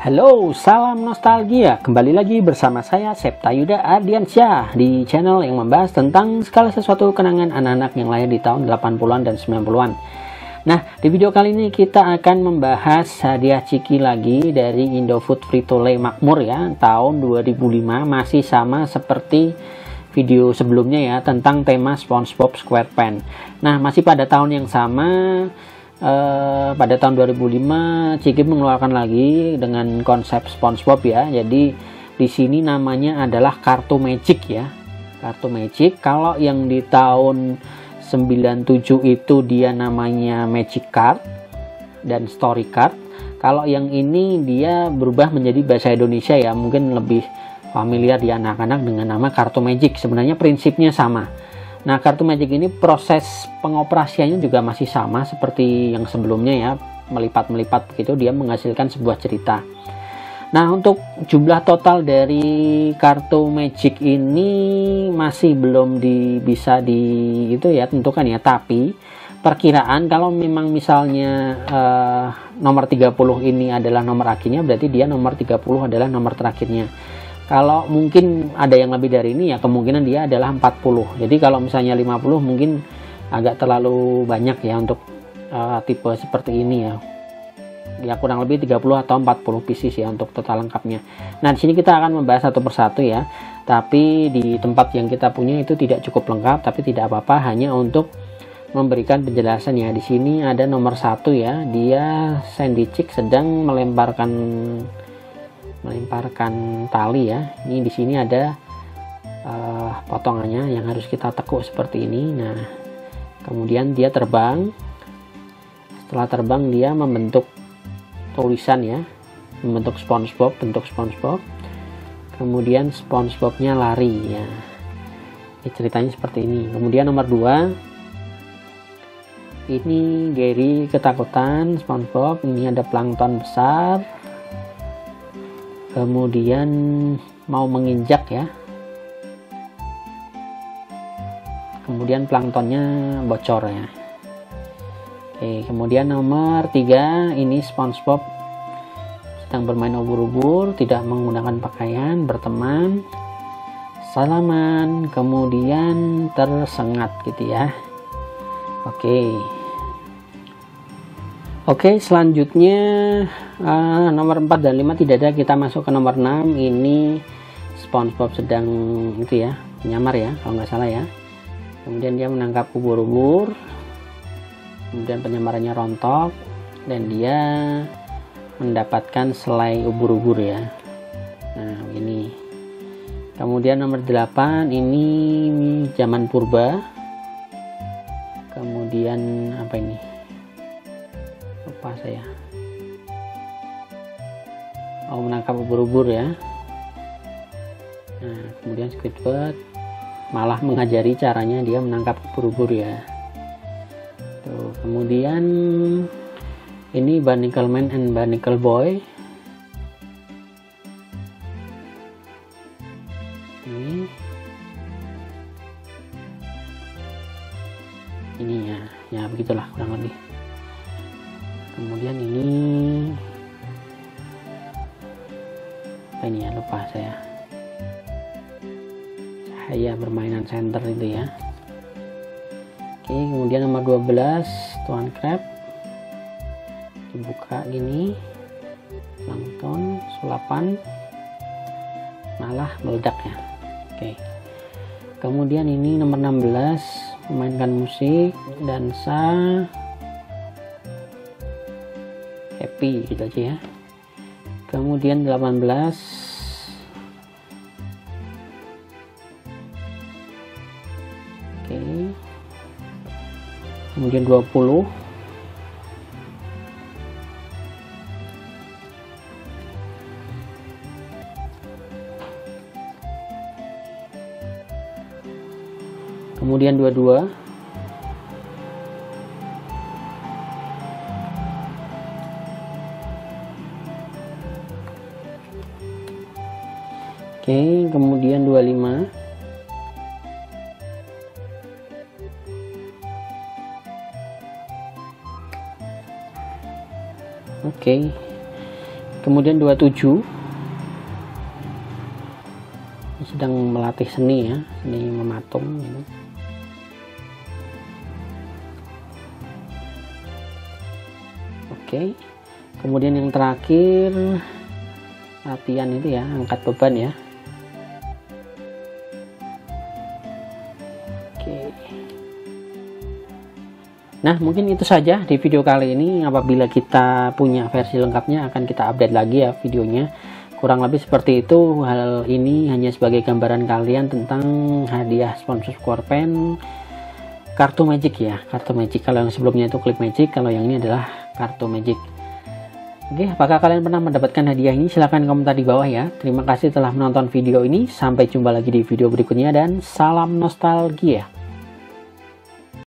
Halo, salam nostalgia. Kembali lagi bersama saya Septa Yuda Ardiansyah di channel yang membahas tentang segala sesuatu kenangan anak-anak yang lahir di tahun 80-an dan 90-an. Nah, di video kali ini kita akan membahas hadiah ciki lagi dari Indofood Frito-Lay Makmur ya, tahun 2005, masih sama seperti video sebelumnya ya, tentang tema SpongeBob SquarePants. Nah, masih pada tahun yang sama. Pada tahun 2005 Ciki mengeluarkan lagi dengan konsep SpongeBob ya. Jadi di sini namanya adalah kartu magic ya. Kartu magic. Kalau yang di tahun 97 itu dia namanya magic card dan story card. Kalau yang ini dia berubah menjadi bahasa Indonesia ya. Mungkin lebih familiar di anak-anak dengan nama kartu magic. Sebenarnya prinsipnya sama. Nah, kartu magic ini proses pengoperasiannya juga masih sama seperti yang sebelumnya ya, melipat-melipat begitu dia menghasilkan sebuah cerita. Nah, untuk jumlah total dari kartu magic ini masih belum bisa itu ya tentukan ya, tapi perkiraan kalau memang misalnya nomor 30 ini adalah nomor akhirnya, berarti dia nomor 30 adalah nomor terakhirnya. Kalau mungkin ada yang lebih dari ini ya kemungkinan dia adalah 40. Jadi kalau misalnya 50 mungkin agak terlalu banyak ya untuk tipe seperti ini ya. Ya kurang lebih 30 atau 40 pieces ya untuk total lengkapnya. Nah, di sini kita akan membahas satu persatu ya. Tapi di tempat yang kita punya itu tidak cukup lengkap, tapi tidak apa-apa, hanya untuk memberikan penjelasan ya. Di sini ada nomor 1 ya. Dia Sandy Chick sedang melemparkan tali ya. Ini di sini ada potongannya yang harus kita tekuk seperti ini. Nah, kemudian dia terbang. Setelah terbang dia membentuk tulisan ya, membentuk SpongeBob, bentuk SpongeBob. Kemudian SpongeBobnya lari ya. Ini ceritanya seperti ini. Kemudian nomor 2 ini Gary ketakutan SpongeBob. Ini ada plankton besar. Kemudian mau menginjak ya. Kemudian planktonnya bocor ya. Oke, kemudian nomor 3 ini SpongeBob sedang bermain ubur-ubur, tidak menggunakan pakaian, berteman, salaman, kemudian tersengat gitu ya. Oke, selanjutnya nomor 4 dan 5 tidak ada, kita masuk ke nomor 6. Ini SpongeBob sedang itu ya, menyamar ya kalau nggak salah ya. Kemudian dia menangkap ubur-ubur, kemudian penyamarannya rontok dan dia mendapatkan selai ubur-ubur ya. Nah, ini. Kemudian nomor 8 ini zaman purba. Kemudian apa ini? Lupa saya. Menangkap ubur-ubur ya. Nah, kemudian Squidward malah mengajari caranya dia menangkap ubur-ubur ya. Tuh, kemudian ini Barnacle Man and Barnacle Boy. Ini ya begitulah kurang lebih. Kemudian ini apa ini ya, lupa saya permainan center itu ya. Oke, kemudian nomor 12 Tuan Crab dibuka gini, plankton sulapan malah meledak ya. Oke, kemudian ini nomor 16 memainkan musik, dansa, happy gitu aja ya. Kemudian 18 kemudian 20 kemudian 22 kemudian 25 Oke. Kemudian 27 sedang melatih seni ya, seni mematung gitu. Oke, kemudian yang terakhir latihan itu ya, angkat beban ya. Oke. Nah, mungkin itu saja di video kali ini. Apabila kita punya versi lengkapnya akan kita update lagi ya videonya. Kurang lebih seperti itu. Hal ini hanya sebagai gambaran kalian tentang hadiah sponsor Squarepen kartu magic ya, kartu magic. Kalau yang sebelumnya itu clip magic, kalau yang ini adalah kartu magic. Oke, apakah kalian pernah mendapatkan hadiah ini? Silahkan komentar di bawah ya. Terima kasih telah menonton video ini. Sampai jumpa lagi di video berikutnya dan salam nostalgia.